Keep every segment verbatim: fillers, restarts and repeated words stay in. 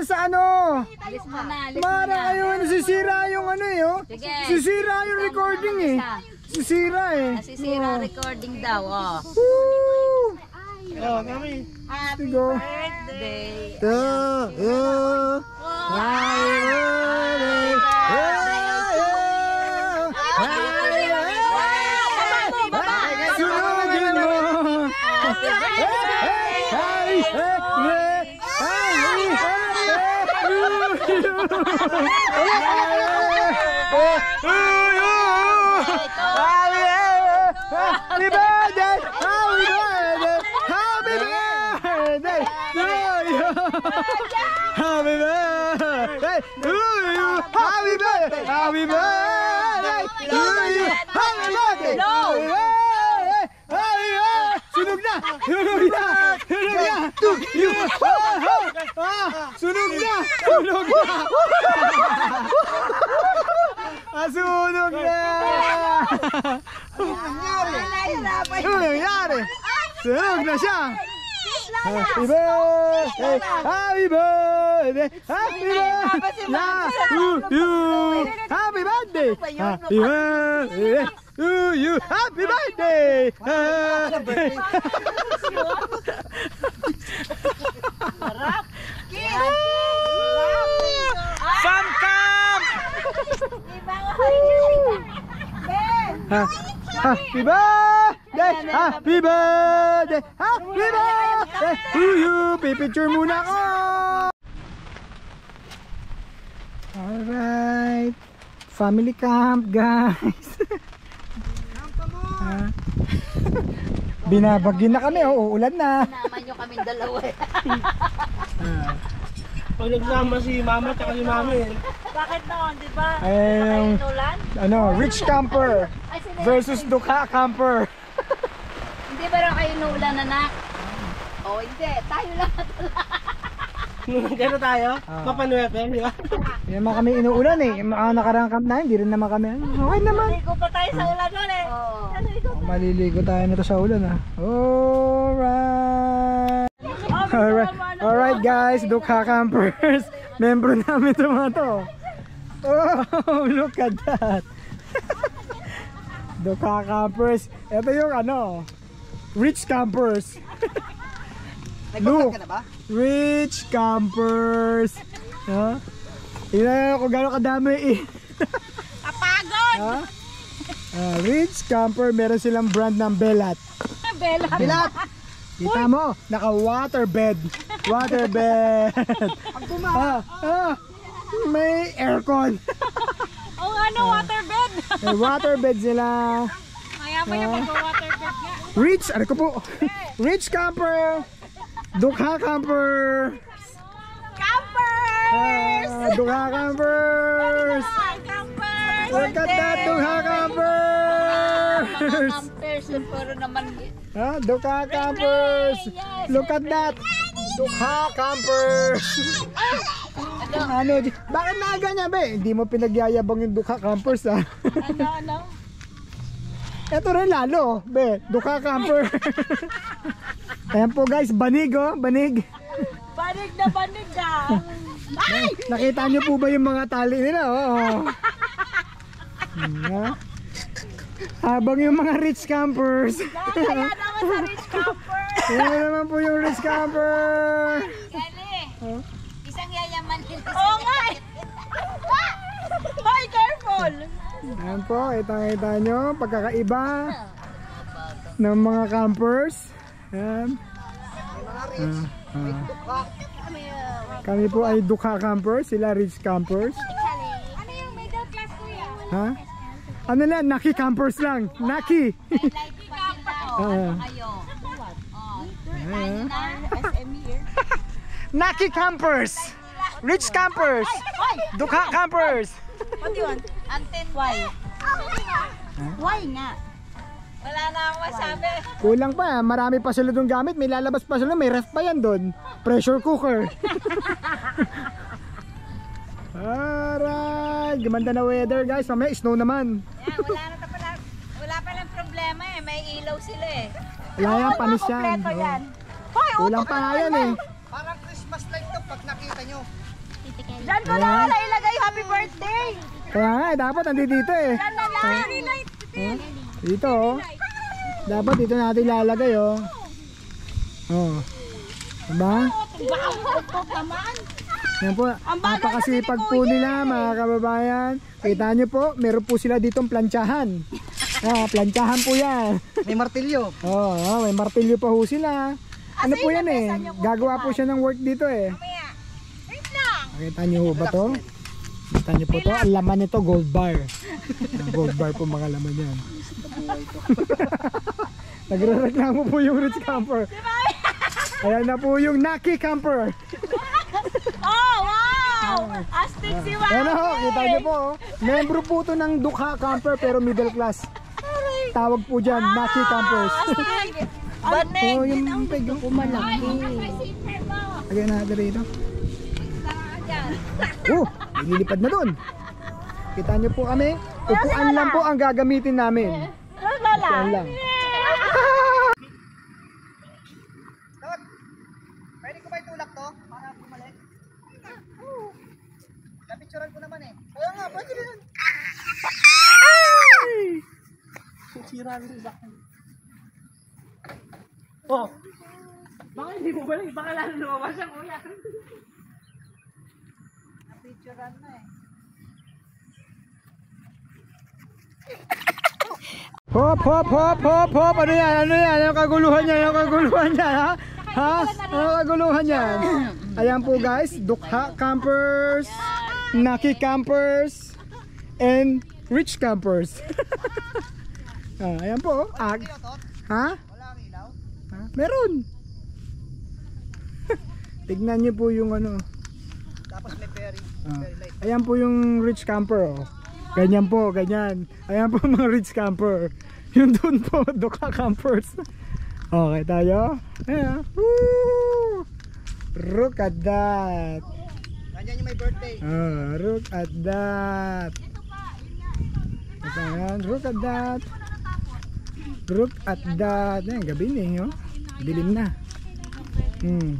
dyan sa ano. Alis mo na, alis mo Mara na. kayo, nasisira yung ano eh, oh. Sige. Sisira yung recording eh. Sisira eh. Nasisira recording daw, oh. Woo! Oh, kami. Happy Go. birthday. To you. Happy birthday. Sunugin mo. Happy birthday! Happy birthday! Happy birthday to you! Happy birthday to you! Happy birthday! Happy birthday to you! Happy birthday! No! Sunog na! Sunog na! Sunog na! Sunog na! Sunog na! Ah, sunog na! Ano nangyari? Sunog na siya! Happy birthday! Happy birthday! Happy birthday! Happy birthday! Happy birthday! To you! Happy birthday! Fun camp! Happy birthday! Happy birthday! Happy birthday to you! Pipicture muna ako! Alright! Family camp, guys! Binabagyo na kami, oh, uulan na. Naman nyo kaming dalawa. Pag nagsama si mama at si mami. Bakit noon, di ba? Ay, ano, rich camper versus dukha camper. Hindi ba raw kayo nuulan, anak? Oo, hindi. Tayo lang. Gano'n tayo? Papanuepe, di ba? Hindi naman kami inuulan eh. Yung mga nakarang camp na, hindi rin naman kami. Okay naman. Maliligo pa tayo sa ulan nun eh. Oo. Maliligo tayo nito sa ulan ah. Alright. Alright, alright guys, dukha campers. Membro namin ito mga to. Oh, look at that. Dukha campers. Ito yung ano, rich campers. Look, rich campers. Ha? Tingnan kung gano'ng kadami eh. Kapagod! Ha? Uh, rich camper, meron silang brand ng Belat. Belat! Belat! Kita mo, naka waterbed. Waterbed. ah, ah, may aircon. Oo nga no, waterbed. May waterbed sila. Maya maya mag-waterbed nga. Rich, ano ko po? Rich camper. Dukha camper. Campers! Ah, Dukha campers. Hi, campers! Look at that, Dukha campers. Campers, puro naman. Ah, Dukha campers. Look at that. Dukha campers. Ano, bakit na ganyan ba? Hindi mo pinagyayabang yung Dukha campers ah. Ano, ano? Ito rin lalo, be, Dukha camper. Ayan po guys, banig oh, banig. Banig na banig ah. Ay! Nakita niyo po ba yung mga tali nila? Oo. Hmm, habang yung mga rich campers. Kaya naman sa rich camper. Yan naman po yung rich camper. Gali, Huh? isang yayaman nila. Oo nga eh. Hoy, careful. Ayan po, itang-kita nyo, pagkakaiba ng mga campers. Ayan. Ah, ah. Kami po ay Dukha campers, sila rich campers. Ano yung middle class kuya? Ha? Ano lang, Naki campers lang. Naki. Like camper. Ah. Kayo. Oh, Ayan. S M E here. Naki campers. Rich campers. Dukha campers. What do you want? Anten. Why? Why nga? Wala na akong masabi. Kulang pa, marami pa sila doon gamit. May lalabas pa sila, may ref pa yan doon. Pressure cooker. Alright, gumanda na weather guys. Mamaya snow naman. Yan, wala na pala. Wala palang problema eh. May ilaw sila eh. Wala yan, panis yan. Kompleto yan. Oh. Kulang pa nga yan eh. Parang Christmas light to pag nakita nyo. Diyan ko na wala ilagay happy birthday. Kaya nga, eh, dapat nandito dito eh. Diyan na lang. Oh, dito oh. Dapat dito natin ilalagay oh. Oh. Diba? Wow, naman. Yan po, napakasipag po nila mga kababayan. Kita nyo po, meron po sila ditong plantsahan. Ah, plantsahan po yan. May martilyo. Oo, oh, may martilyo pa ho sila. Ano po yan eh, gagawa po siya ng work dito eh. Wait lang. Nakita nyo ho ba to? Kita nyo po to, ang laman nito gold bar. Gold bar po mga laman yan. Nagre-reklamo po yung rich camper. Ayan na po yung Naki camper. Oh, wow! Astig si Mami. Ayan na ho, kita nyo po. Oh. Membro po to ng Dukha camper pero middle class. Tawag po dyan, Naki campers. Astig. Baneng. Oh, yung pegang kumalaki. Lagyan natin rito. Oh, ililipad na dun. Kita nyo po kami. Upuan lang po ang gagamitin namin. Upuan lang. Pwede ko ba itulak to? Para bumalik? Napicturan ko naman eh. Kaya nga, pwede rin. Sira rin sa akin. Oh! Baka hindi mo balik? Baka lalo lumabas ang kuya. Napicturan na eh. Hop, hop, hop, hop, hop. Ano yan? Ano yan? Ano kaguluhan yan? Ano kaguluhan yan? Ha? Ha? Ano kaguluhan yan? Ayan po guys, Dukha campers, Naki campers, and rich campers. Ah, ayan po. Ah, ha? Wala ang ilaw? Ha? Meron. Tignan niyo po yung ano. Tapos may ferry. Ah, Ferry light. ayan po yung rich camper. Oh. Ganyan po, ganyan. Ayan po mga rich camper. Yung doon po, Dukha campers. Okay tayo. Ayan. Woo! Look at that. Nandiyan yung may birthday. Ah, look at that. Ayan, look at that. Look at that. Ayan, gabi na eh, oh. Dilim na. Hmm.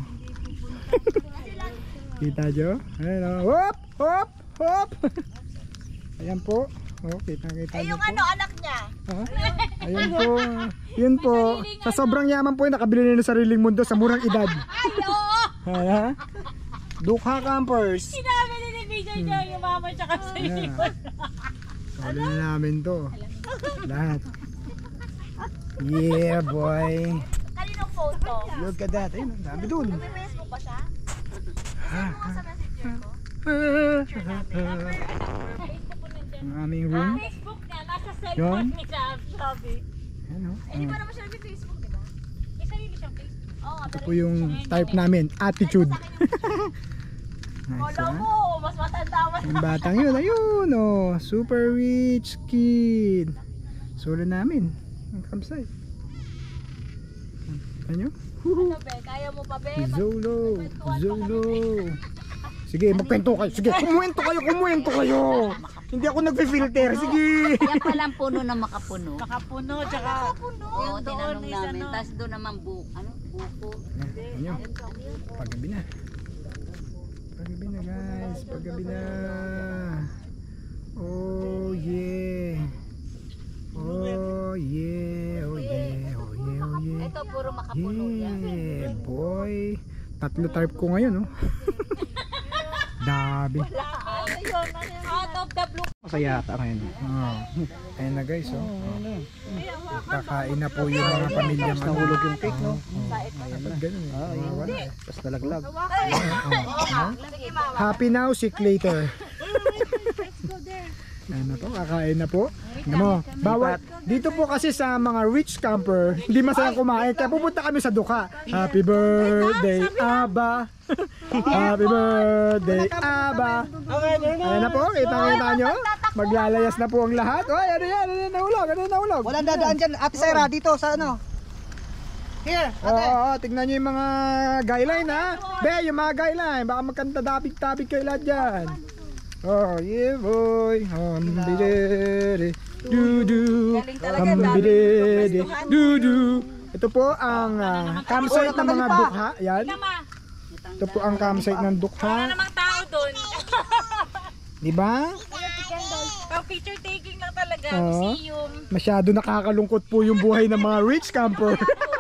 Kita nyo? Ayan, oh. Hop! Hop! Hop! Ayan po. Oh, kita-kita Eh, nyo yung po. ano, anak niya. Ah, ayun po. Yun po. Sa sobrang yaman po, nakabili na ng sariling mundo sa murang edad. Ay, oo! Ha? Dukha campers. Sinabi ni ni Video niya yung mama tsaka sa iyo. Kawala na namin to. Lahat. Yeah, boy. Kaninong photo? Look at that. Ayun, ang dami dun. May Facebook ba siya? Ah, Sa messenger ko? ang aming room. Facebook niya, nasa Yun. cellphone ni Sabi. Ano? Eh, di ba naman siya nag-Facebook, di ba? Eh, sarili siyang Facebook. Oo, Ito po yung type namin. Attitude. Nice, Kala ha? mo, mas matanda mo. Yung batang yun, ayun oh, super rich kid. Solo namin. Ang campsite. Ano? Ano, be? Kaya mo pa, be? Zolo, Zolo. Sige, magkwento kayo. Sige, kumuwento kayo, kumuwento kayo. Hindi ako nagfi-filter. Sige. Yan palang puno na makapuno. Makapuno, tsaka... Oo, tinanong namin. Tapos doon naman bu ano, buko. Ano? Paggabi na. Paggabi na guys. Paggabi na. Oh yeah. Oh yeah. Oh yeah. Oh yeah. Oh yeah. Ito puro makapuno yan. Yeah, boy. Tatlo type ko ngayon, oh. Dabi. Out of the blue. Masaya ata ngayon. Oh. Ayan na guys, oh. Oh. Kakain na po yung mga pamilya. Tapos nahulog yung cake, no? Ayan na, ganun eh. Ah, yun. Tapos nalaglag. Happy now, sick later. Ayan na po, kakain na po. Ano mo, bawal. Dito po kasi sa mga rich camper, hindi masayang kumain. Kaya pupunta kami sa Dukha. Happy birthday, Aba. Happy birthday, Aba. Ayan na po, kita-kita nyo. Maglalayas na po ang lahat. Oy, ano yan? Ano yan? Nahulog? Ano yan? Nahulog? Walang dadaan dyan. Ate Sarah, dito sa ano. Here, Oo, ate. oo, tignan nyo yung mga guideline ha. Be, yung mga guideline. Baka magkanta dabig-tabig kayo lahat dyan. Oh, yeah boy. Hambidere. Du-du. Hambidere. Du-du. Ito po ang uh, campsite ng mga Dukha. Yan. Ito po ang campsite ng Dukha. Namang tao doon. Di ba? Pang picture taking lang talaga. Oo. Museum. Masyado nakakalungkot po yung buhay ng mga rich camper.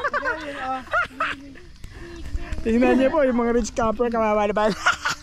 Tingnan niyo po yung mga rich camper, kawawa naman.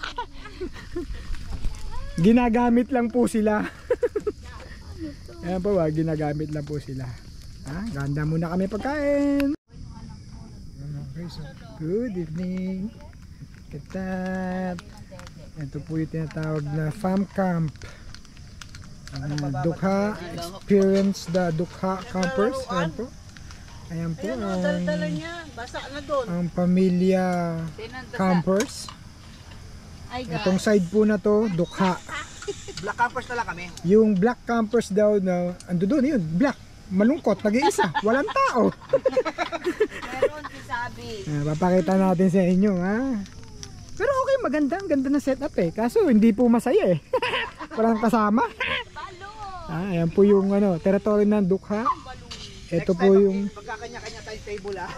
Ginagamit lang po sila. Ayan po ba, ginagamit lang po sila. Ah, ganda muna kami pagkain. Okay, so good evening. Look at that. Ito po yung tinatawag na farm camp. Uh, Dukha, experience the Dukha campers. Ayan po. Ayan po ang, Basa na doon. ang pamilya campers. Ay, guys. Itong side po na to, Dukha. Black campers na lang kami. Yung black campers daw na, ando doon yun, black. Malungkot, nag-iisa, walang tao. Meron si Sabi. Ah, papakita natin sa inyo, ha. Pero okay, maganda, ang ganda ng setup eh. Kaso hindi po masaya eh. Walang kasama. Ah, ayan po yung ano, territory ng Dukha. Ito po yung Magkakanya-kanya tayong table ah.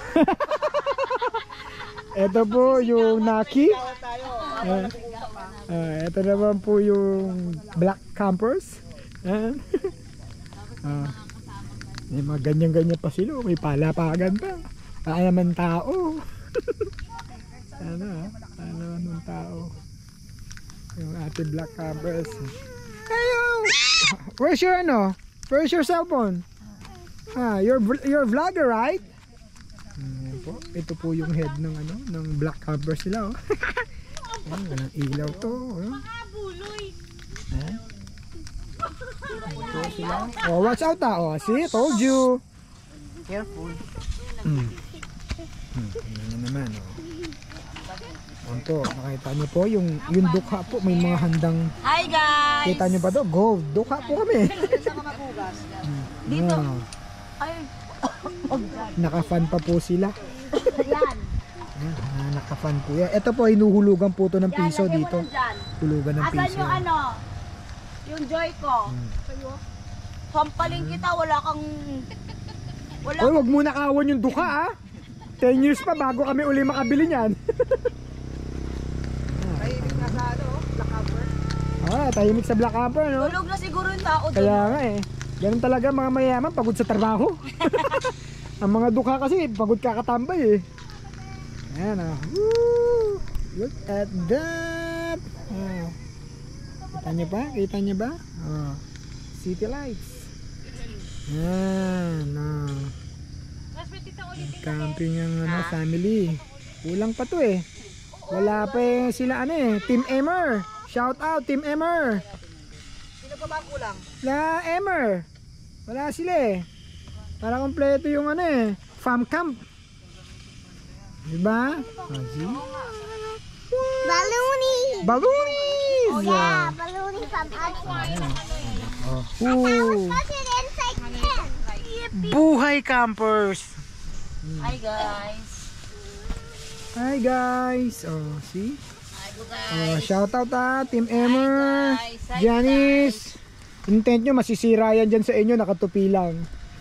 ito po yung Naki. Kawal tayo. Ah, ah, ito naman po yung black campers. Ah. Ah. May mga ganyan-ganyan pa sila, may palapagan pa. Kaya naman tao. Ano ah, ano nung tao. Yung ating black campers. Ayo! Where's your ano? Where's your cellphone? Ah, you're you're vlogger, right? Ayan po. Ito po yung head ng ano, ng black camper sila, oh. Ayan, walang ilaw to, oh. Ayan. Ito sila. Oh, watch out ah. Oh, see, told you. Careful. Hmm. Hmm, ayan naman, oh. Ayan po, makita niyo po yung yung Dukha po, may mga handang. Hi guys! Kita niyo ba to? Gold. Dukha po kami. Saan ka magugas? Dito. Wow. Ay, Naka-fan pa po sila. yan. Ayan, ah, naka-fan po yan. Ito po, hinuhulugan po to ng Yan, piso lagay mo dito. lang dyan. Hulugan ng Asan piso. yung ano? Yung joy ko. Hmm. Sampalin kita, wala kang... Wala Oy, wag muna kawan yung Dukha, ah. ten years pa bago kami uli makabili niyan. Tahimik na sa ano, black camper. Ah, tahimik sa black camper, no? tulog na siguro yung tao doon. Kaya nga eh. Ganun talaga mga mayaman, pagod sa trabaho. Ang mga Dukha kasi, pagod kakatambay eh. Ayan ah. Woo! Look at that! Oh. Kita nyo ba? Kita nyo ba? Oh. City lights. Ayan ah. Camping ang ano, family. Kulang pa to eh. Wala pa eh sila ano eh. Team Emmer. Shout out Team Emmer. Sino pa ba ang kulang? La Emmer. Wala sila eh. Para kompleto yung ano eh. Farm camp. Diba? Oh, see? Balloonies! Balloonies! Oh yeah, balloonies from outside. Oh. Ooh. Put it inside tent. Buhay campers! Hi guys. Hi guys! Oh, see? Hi Oh, guys. shout out ah, Team Emmer, guys. Hi, Janice. Intent nyo, masisira yan dyan sa inyo, nakatupi lang.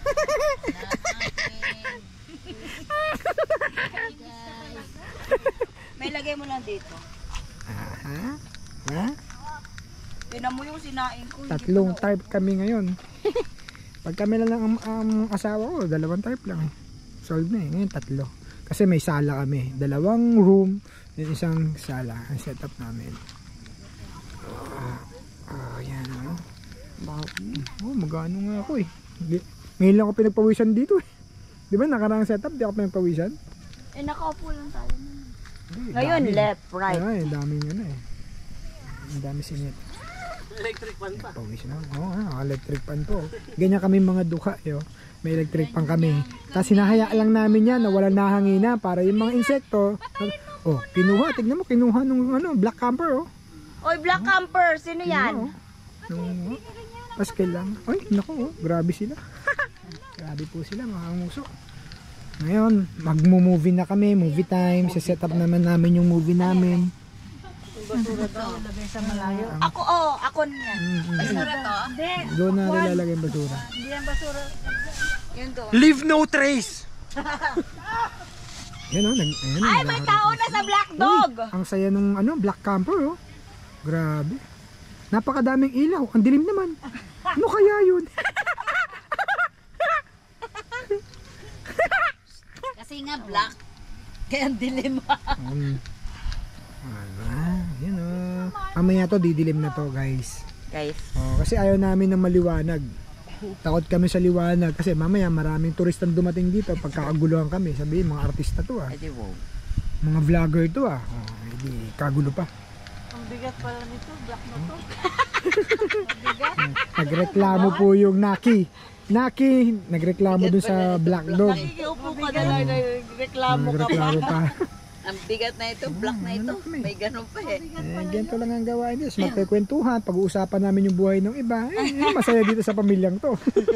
May lagay mo lang dito. Aha. Ha? Tinan mo yung sinain ko. hindi Tatlong ko na- type kami ngayon. Pag kami na lang ang, ang asawa ko, dalawang type lang eh. Solve na eh. Ngayon tatlo. Kasi may sala kami. Dalawang room, yung isang sala. Ang setup namin. Oh, oh yan oh. Oh, magano nga ako eh. Di- Ngayon lang ako pinagpawisan dito eh. Di ba nakarang setup, di ako pinagpawisan? Eh, nakaupo lang tayo. Hindi, Ngayon, dami. left, right. Ay, daming ano eh. Ang dami singit. Electric fan pa. Pawis na. Oo, oh, electric pan po. Ganyan kami mga Dukha, yo. May electric pan kami. Tapos hinahayaan lang namin yan na walang nahangina para yung mga insekto. Oh, kinuha. Tignan mo, kinuha nung ano, black camper, oh. Oy, Black Camper, sino Kinuha, yan? oh. Nung, oh. Tapos kailangan. Ay, naku, oh. Grabe sila. Grabe po sila, mga nguso. Ngayon, magmo-movie na kami. Movie time. Sa setup naman namin yung movie namin. Ako, oh, ako niyan. Mm-hmm. Basura to? Hindi. Doon na nilalagay yung basura. Hindi yan basura. Yun doon. Leave no trace! Yan o, nag, ayan, Ay, may naghaharap tao na na sa sila. Black Dog. Uy, ang saya nung ano, black camper oh. Grabe. Napakadaming ilaw. Ang dilim naman. Ano kaya yun? Kasi nga black. Kaya ang dilim. um, ah, yun o. Mamaya to, didilim na to guys. Guys. Oh, kasi ayaw namin ng maliwanag. Takot kami sa liwanag kasi mamaya maraming turistang dumating dito. Pagkakaguluhan kami, sabihin mga artista to ah. Edi wow. Mga vlogger to ah. Oh, edi, kagulo pa. Ang bigat pala nito, black na to. Nagreklamo po yung Naki. Naki, nagreklamo dun sa Black Dog. Nakikiupo ka na lang, reklamo ka pa. Nagreklamo pa. Ang bigat na ito, black na ito. May ganun pa eh. Eh, ganito lang ang gawain nila. Magkakwentuhan, pag-uusapan namin yung buhay ng iba. Eh, masaya dito sa pamilyang to.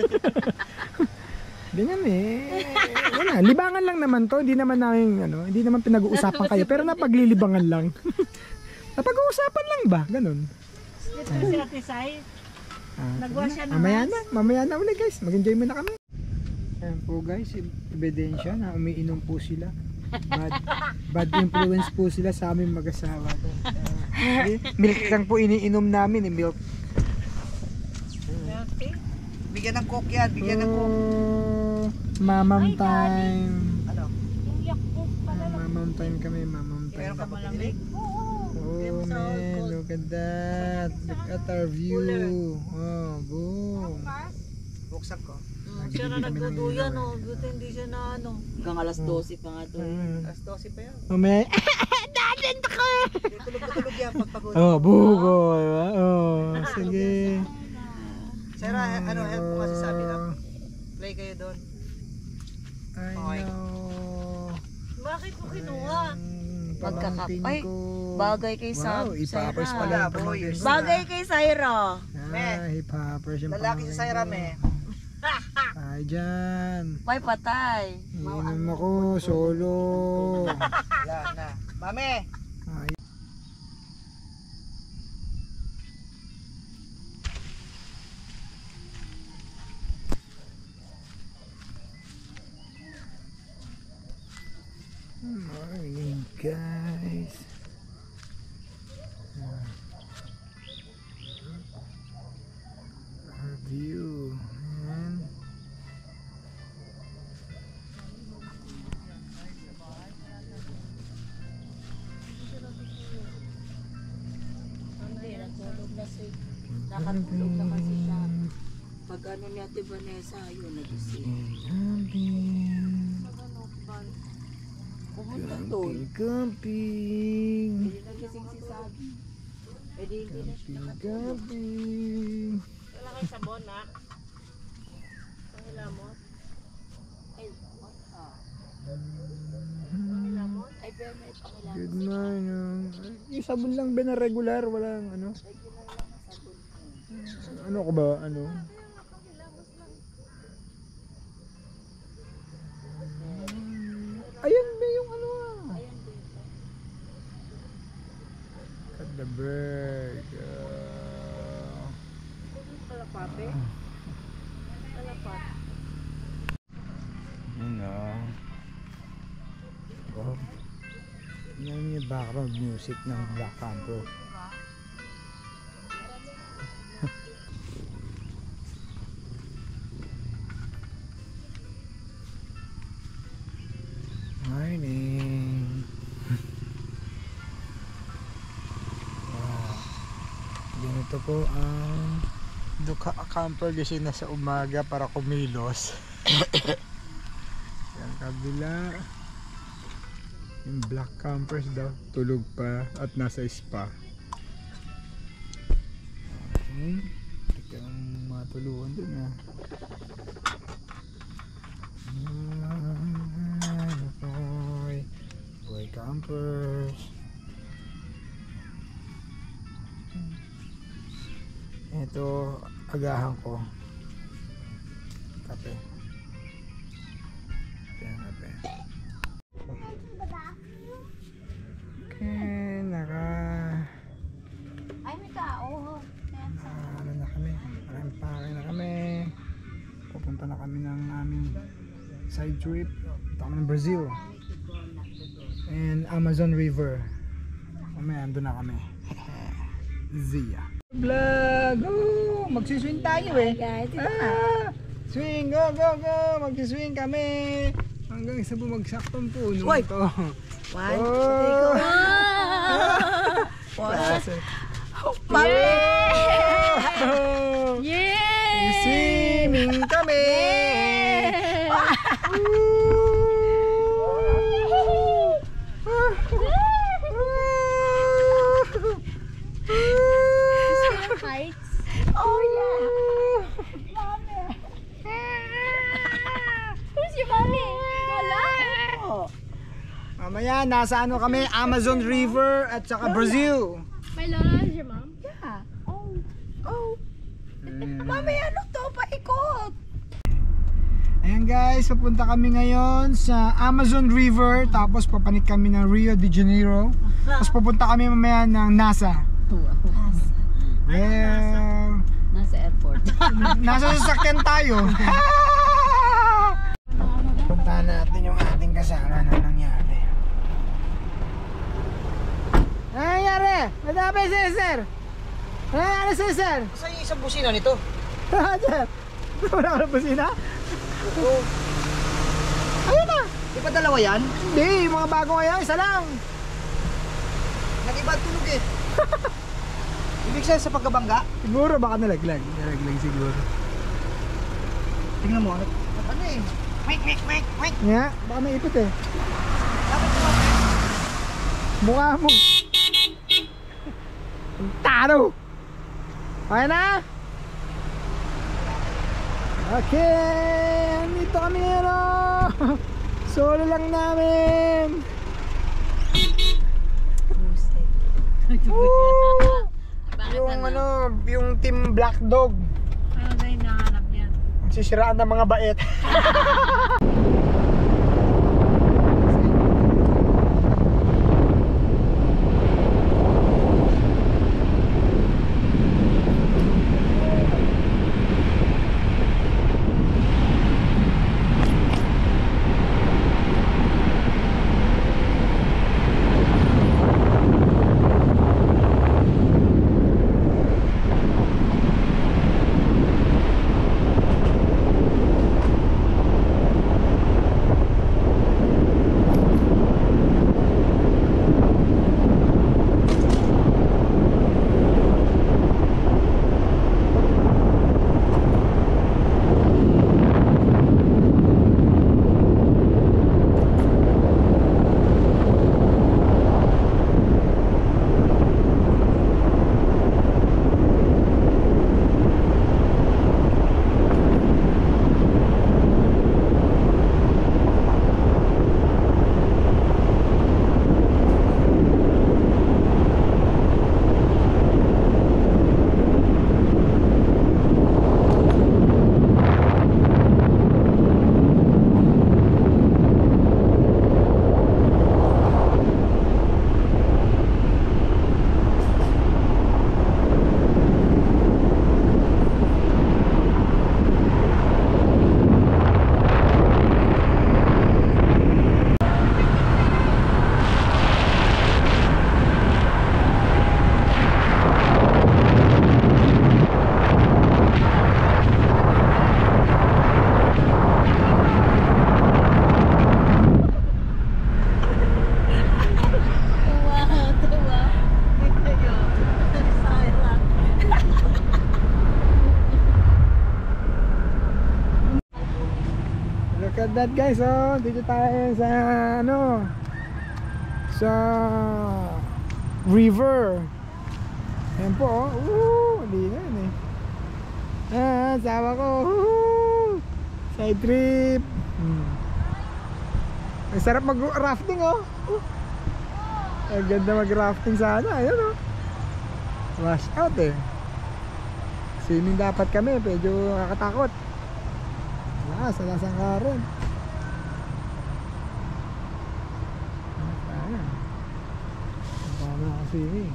Ganyan eh. Wala, libangan lang naman to. Hindi naman namin, ano, hindi naman pinag-uusapan kayo. Pero napaglilibangan lang. Napag-uusapan lang ba? Ganun. Ito si Ate Sai. Ah, Nagwash siya mamaya naman. na, mamaya na ulit guys. Mag-enjoy muna kami. Ayan po guys, ebidensya na umiinom po sila. Bad, bad influence po sila sa aming mag-asawa. Uh, milk lang po iniinom namin eh, milk. Bigyan ng coke yan, bigyan ng coke. Oh, mamam time. Ano? Yung yakbog pala. Ah, mamam time kami, mamam time. Meron ka pa pinili? Oh man, look at that. Look at our view. Oh, boom. Buksan ko. Siya na nagduduyan, oh. Buti hindi siya na ano. Hanggang alas dose pa nga to. Mm. Alas dose pa yan. Oh man. Hindi tulog na tulog yan pag pagod. Oh, bugo. Oh, sige. Sarah, ano, help mo kasi sabi lang. Play kayo doon. I Okay. know. Bakit mo kinuha? Magkakap- Pamangkin Ay, ko. Bagay kay Wow, Sab. hip-hoppers Sarah. pala. Wala, boys. Bagay kay Syra. Ah, hip-hoppers yung Lalaki si pamangkin Syra, ko. me. Ay, dyan. May patay. Inom ako, solo. Wala na. Mami! Ay. Morning guys. Our view, man. Nakatulog na kasi siya. Pag ano ni Ate Vanessa, yun, nagising. Pumunta doon. Camping, Hindi nagising si Sabi. Eh di hindi na siya. camping. Wala kayo sabon, ha? Pangilamot. Ay, what? Ah. Pangilamot. Ay, pero may pakilang. Good morning. Yung sabon lang ba na regular? Walang ano? Regular lang ang sabon. Ano ko ba? Ano? Ayan ba yung ano ah? Cut the bird. Uh, Kalapate. Kalapat. Yun o. Oh. Yan yung background music ng Black Camper. Morning. Wow. Ganito po ang Duka camper gising na sa umaga para kumilos. Yan kabila. Yung black campers daw tulog pa at nasa spa. Okay. Ito ang matuluan dun ah. Boy, boy campers. Ito agahan ko. Kape. Yan kape. Okay, naka Ay, may tao. ah, ano na kami. Pake na kami. Pupunta na kami ng aming side trip. Punta kami ng Brazil. And Amazon River. Mamaya, andun na kami. Zia. Vlog! Oh, magsiswing tayo eh. Guys, ito na. Ah, swing! Go, go, go! Magsiswing kami! Hanggang sa bumagsak tong puno Uy! to. One, Oh! Klase. Yeah! Yay! Swimming kami! Heights. Oh yeah. Mommy. Who's your mommy? Lola. Mamaya, nasa ano kami, Amazon River at saka Brazil. My Lola is your mom? Yeah. Oh. Oh. Mami, ano to? Paikot. Ayan guys, papunta kami ngayon sa Amazon River, tapos papanik kami ng Rio de Janeiro, tapos pupunta kami mamaya ng NASA. Well, Nasa airport. nasa sasakyan tayo. Punta natin yung ating kasama na nangyari. Ano nangyari? Madami si Sir! Ano nangyari si Sir? Saan yung isang busina nito? Sir! Wala ka na busina? Oo. Ayun na! Di ba dalawa yan? Hindi, yung mga bago ngayon, isa lang. Nag-iba ang tunog eh. Ibig sabihin sa pagkabangga? Siguro baka nalaglag. Nalaglag siguro. Tingnan mo, ano, ano eh? Wait, wait, wait, wait. Nga, baka may ipit eh. Dapat mo eh. Mukha mo. Ang taro. Okay na? Okay, andito kami ngayon. Oh. Solo lang namin. Woo! Yung ano, yung team Black Dog. Ano na yung nahanap niya? Sisiraan ng mga bait. Look at that guys, oh, dito tayo sa ano, sa river. Ayan po, oh, woo, hindi na yun eh. Ah, sawa ko, woo, side trip. Hmm. Ang sarap mag-rafting, oh. Ang ganda mag-rafting sana, ayun oh. Wash out eh. Swimming dapat kami, medyo nakakatakot. Ah, sa Lasangkaran. Ayan. Baka kasi eh.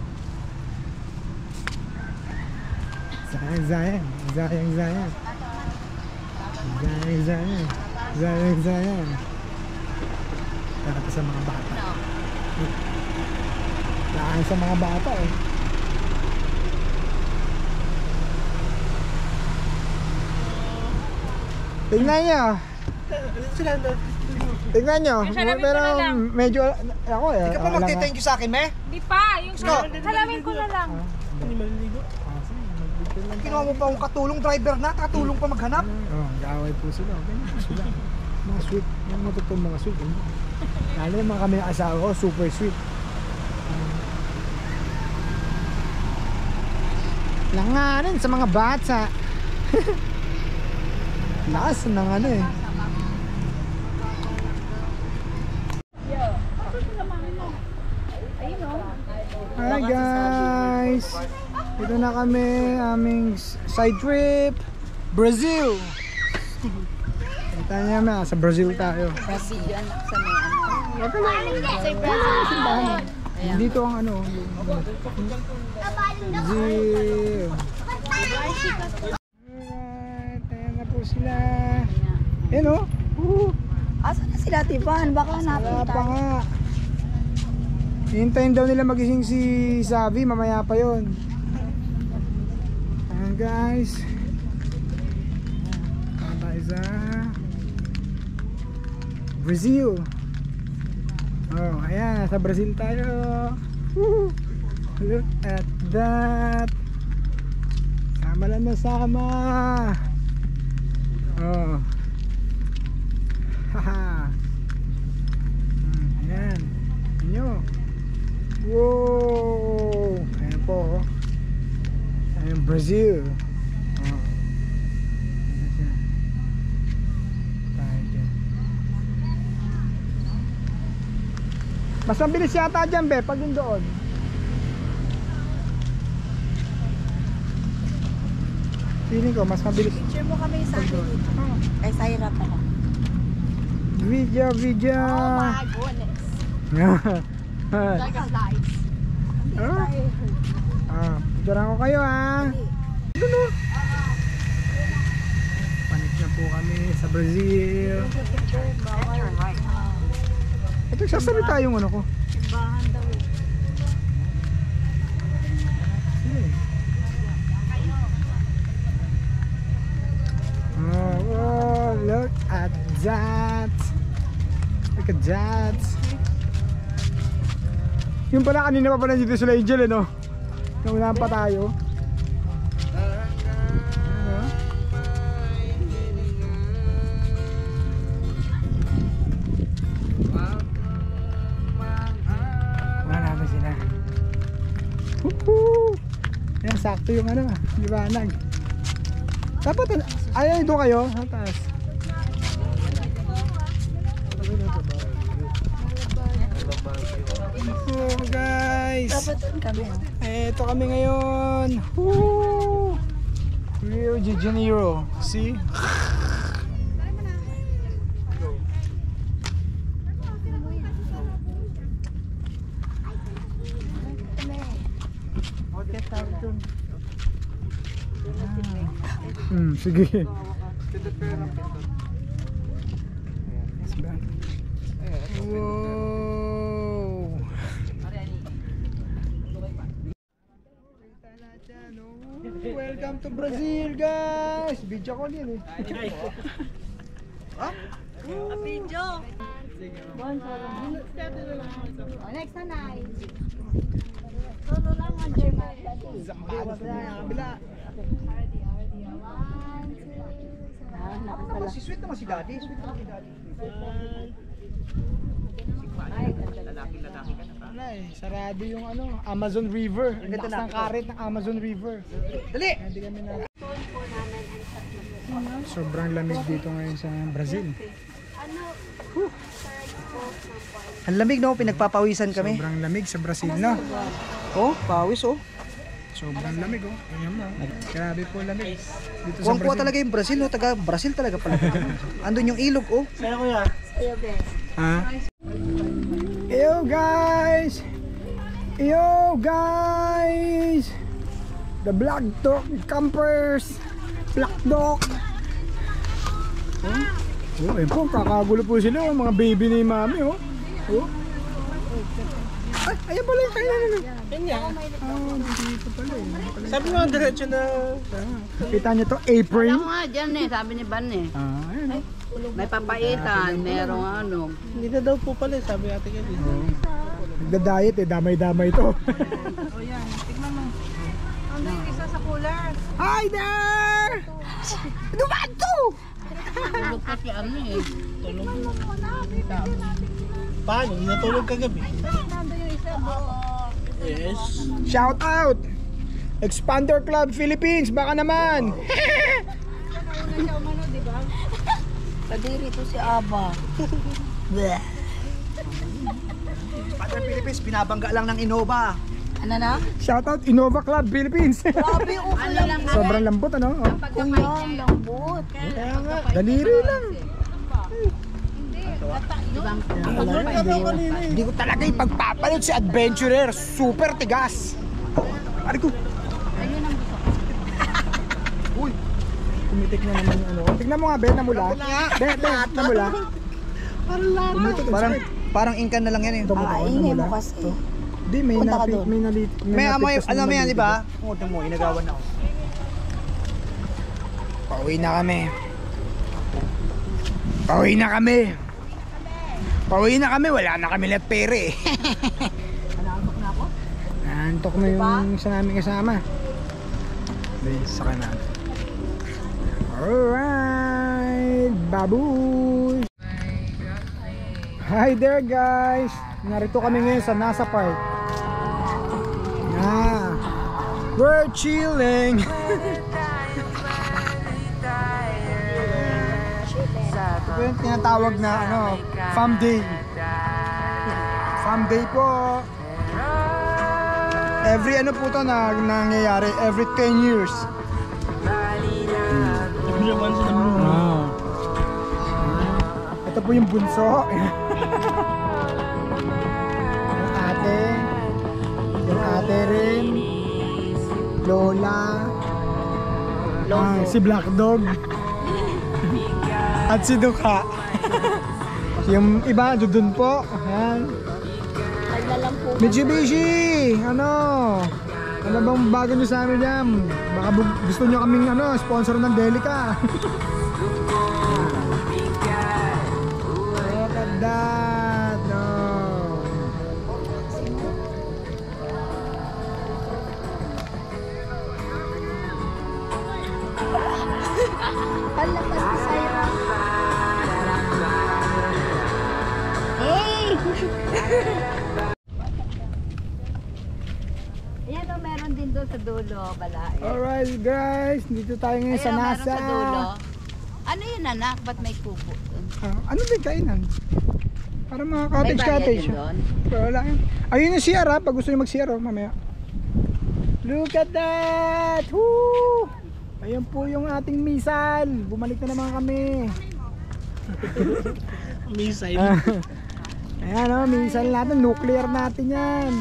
Sayang, sayang. Sayang, sayang. Sayang, sayang. Sayang, sayang. Kaya sa mga bata. Kaya sa mga bata eh. Tingnan nyo. Tingnan nyo. Pero medyo ako eh. Hindi ka pa magte-thank you sa akin, me? Di pa, yung salamin ko na lang. Kinuha mo pa akong katulong driver na, katulong pa maghanap. Oh, gaway po sila. Okay na po sila. Mga sweet. Mga matutong mga sweet. Eh. Lalo naman kami ng asawa ko, super sweet. Langanin sa mga bata. Lakas ng ano eh. Hi guys! Ito na kami, aming side trip, Brazil! Kita niya na, sa Brazil tayo. Brazil yan sa may ano. Wag ka lang. Sa Brazil. Simbahan. Dito ang ano. Brazil. Alright, ayan na po sila. Ayan o. Uh, Asa na sila, Tiban? Baka wala natin pa nga. Hintayin daw nila magising si Savi, mamaya pa yon. Ayan guys. Tayo sa Brazil. Oh, ayan, sa Brazil tayo. Woo! Look at that. Sama lang na sama. Oh. Haha. Hmm, ayan. Inyo. Wow. Ayan po. Ayan, Brazil. Oh. Ayan siya. Tayo dyan. Mas mabilis yata dyan, be, pag yun doon. Feeling ko, mas mabilis. Picture mo kami sa akin dito. Kay Syra pala. Video, video. Oh my goodness. Like a lights. Ah, ah, picturean ko kayo ah. Ano? Panik na po kami sa Brazil. Ito sasalita yung ano ko. Simbahan daw eh. Oh, oh, look at that. Look at that. Yung pala kanina pa pala dito sila Angel eh no? Naunahan pa tayo. Ano? Wala naman sila. Woohoo! Yan, sakto yung ano, liwanag. Dapat, ayaw doon kayo sa taas. Oh guys, kami. eto kami ngayon. Woo! Rio de Janeiro. See? Hmm, sige. Wow. Welcome to Brazil, guys. Video ko din eh. Video. Next na night. Solo lang ang German. Zambado sa mga kabila. Si sweet naman si daddy. Sweet naman si daddy. Wala eh, sarado yung ano, Amazon River. Ang lakas ng karet ng Amazon River. Dali! Hindi kami na... Sobrang lamig dito ngayon sa Brazil. Ang lamig no, pinagpapawisan kami. Sobrang lamig sa Brazil na. Oh, pawis oh. Sobrang lamig oh. Ayan mo. Grabe po lamig. Dito sa Kuwang-kuwa Brazil. talaga yung Brazil, no? Taga Brazil talaga pala. Andun yung ilog, oh. Ha? Yo guys! Yo guys! The Black Dog Campers! Black Dog! Oh, oh ayun po, kakagulo po sila. Oh. Mga baby ni mami oh. Oh. Ayan pala yung kainan nila. Kanya. Oh, dito pala eh. Sabi nga, diretso na. Kita niyo to, apron. Alam nga dyan eh, sabi ni Van eh. Ah, ayan. May papaitan, merong ano. Hindi na daw po pala, sabi ate ka din. Nagda-diet eh, damay-damay to. O yan, tignan mo. Ano yung isa sa cooler? Hi there! Dumaan to! Tulog pa si ano eh. Tulog. Paano? Hindi natulog kagabi. Nando yung isa doon. Yes. Shout out! Expander Club Philippines, baka naman! Una siya umano, di ba? Kadiri to si Aba. Padre Philippines, binabangga lang ng Innova. Ano na? Shout out Innova Club Philippines! Grabe yung ano lang. Sobrang lambot ano? Oh. Kuya, lambot. Kaya nga. Daliri lang. Kanina eh. Hindi ko talaga ipagpapalit si Adventurer. Super tigas. Pari ko. Uy. Tumitik na naman yung ano. Tignan mo nga, Ben, namula. Ben, Ben, namula. Parang lata. Tumitik. Parang, parang ingkan na lang yan eh. Ito mo Ah, to, ingay namula. mo kasi. Ito. Di, may Punta ka napit, doon. may nalit. May amoy, napigtas ano na mo yan, nalit di ba? Umutin mo, inagawan na ako. Pauwi na kami. Pauwi na kami. Pauwi na kami, wala na kami lahat pere. Nantok na ako? Nantok na yung isa namin kasama. Then, saka na. Alright, baboy. Hi there guys. Narito kami ngayon sa NASA Park. Ah, we're chilling. Ito yung tinatawag na ano, Farm Day. Farm Day po. Every ano po to na nangyayari, every ten years. Every once in a blue. Ah. Ito po yung bunso. Yung ate. Yung ate rin. Lola. Ah, si Black Dog. At si Duka. Yung iba, dudun po. Ayan. Mitsubishi! Ano? Ano bang bago nyo sa amin yan? Baka bu- gusto nyo kaming ano, sponsor ng Delica. Look at that! No. Palapas ko sa'yo. Hey! Ayan o, meron din doon sa dulo, balae. Alright guys, dito tayo ngayon sa Ayun, meron NASA. sa dulo. Ano yun anak? Ba't may kubo doon? Ah, ano din kainan? Para mga cottage May bayad cottage. yun doon? Pero wala yan. Ayun yung C R ha, pag gusto nyo mag-C R oh, mamaya. Look at that! Woo! Ayun po yung ating misal. Bumalik na naman kami. Missile. Ah, ayan oh, misal natin. Nuclear natin yan.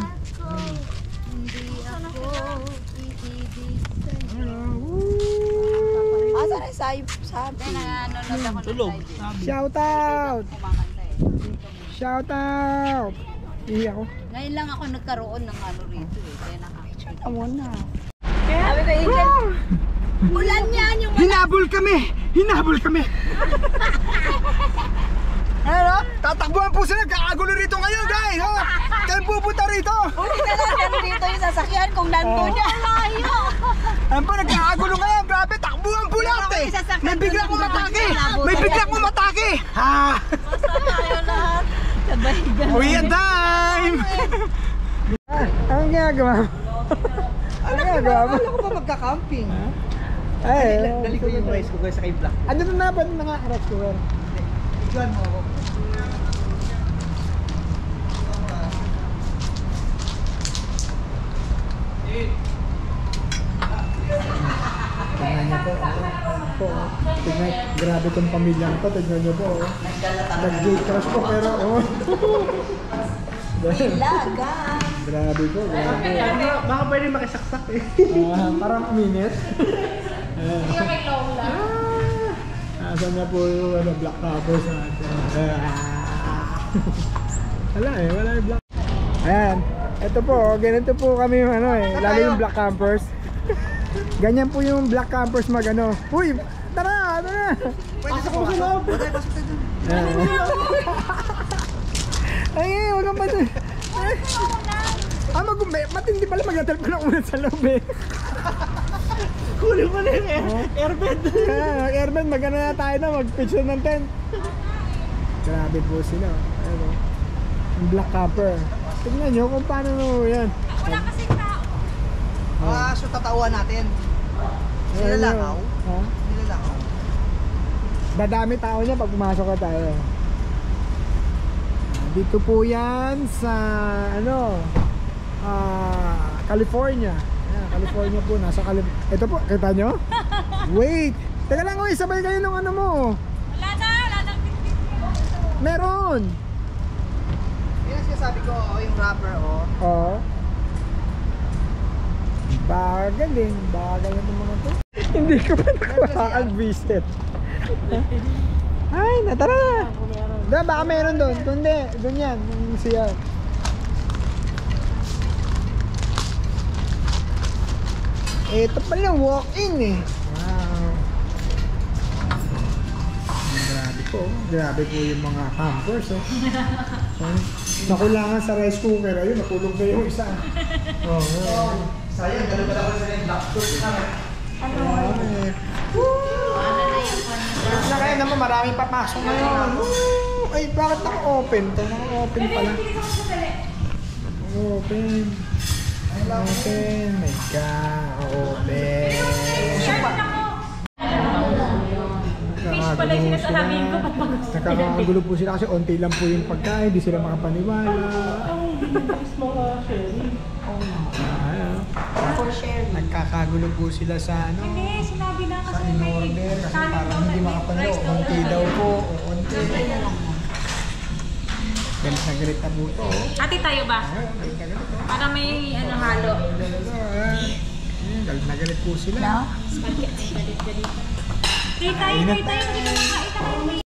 Ayan, oh. Woo! Asa na sayo sabi? Nanonood ako ng Tulog. live. Sabi. Shout out! Kumakanta eh. Shout out! Ihi ako. Ngayon lang ako nagkaroon ng ano rito eh. Kaya nakakita. Amo na. Sabi ko, Angel, ulan yan yung Hinabol kami! Hinabol kami! Ano? Tatakbuhan po sila! Kakagulo rito ngayon guys! Ha? Kayo pupunta rito! Buti na lang pero dito yung sasakyan kung nandun siya. Layo! Ano po? Nagkakagulo ngayon! Grabe! Takbuhan po lahat eh! May biglang umatake! May biglang umatake! Ha? Tayo lahat. Sabay ganun. Uwi ang time! Ah, Anong ginagawa mo? Anong ginagawa mo? Wala ko ba magka-camping? Ay, Dali ko yung rice cooker sa kay Black. ano na ba ng mga rice cooker? Iguan mo ako. Tingnan niyo po. Po, oh. Tingnan, grabe tong pamilya na to. Tingnan niyo po. Oh. Nag-gate crash po pero oh. Laga. Grabe po, grabe. Baka pwede makisaksak eh. Ah, parang minute. Ah, asan na po yung ano, black tapos natin. Ah. Wala eh, wala yung black. Ayan, Ito po, ganito po kami yung ano eh, lalo yung black campers. Ganyan po yung black campers mag ano. Uy, tara, tara. Pwede sa loob. Pwede, pasok tayo dun. Ay, huwag kang pa dun. Ah, mag matindi pala magdadal pa ng ulan sa loob eh. Huli mo na yung air, airbed. Ah, airbed, mag-ano na tayo na, mag-pitch na ng tent. Grabe po sila. Ano, yung black camper. Tignan nyo kung paano no, yan. Wala kasing tao. Ah, so tatauhan natin. Ayan, Nilalakaw? Ha? Nilalakaw. Dadami tao niya pag pumasok ka tayo. Dito po yan sa ano ah California. Ayan, California po, nasa California. Ito po, kita nyo? Wait! Teka lang, uy, sabay kayo ng ano mo. Wala na, wala na. Meron! Yan ang sinasabi ko, oh, yung rapper, oh. Oo. Bagal eh. Bagal na itong mga to. Hindi ko pa nakaka-visit. Ay, natara na. Da, baka meron doon. Kundi, doon yan. Yung siya. Ito pala, walk-in eh. Wow. Grabe po. Grabe po yung mga campers eh. Nakulangan sa rice cooker. Ayun, natulog na yung isa. Oh, oh. Sayang, gano'n pala ko sa yung laptop. Ano? Wait na kayo naman, maraming papasok ngayon. Woo! Ay, bakit naka-open to? Naka-open pala. Open. Open. My God. Open. Fish pala yung sinasabihin ko pag mag- Nakakagulo po sila kasi onti lang po yung pagkain. Hindi sila makapaniwala. For sharing. Nagkakagulo po sila sa ano. Hindi, sinabi na Sa kasi may in-order kasi kanin parang daw hindi na- makapaniwala. rice daw Onti na- daw po. O onti. Galit na galit na po ito. Ate tayo ba? Galit na galit. Para may ano halo. Galit na galit po sila. Spaghetti. Galit, galit. Tay tayo, tay tayo. Hindi ka nakain tayo.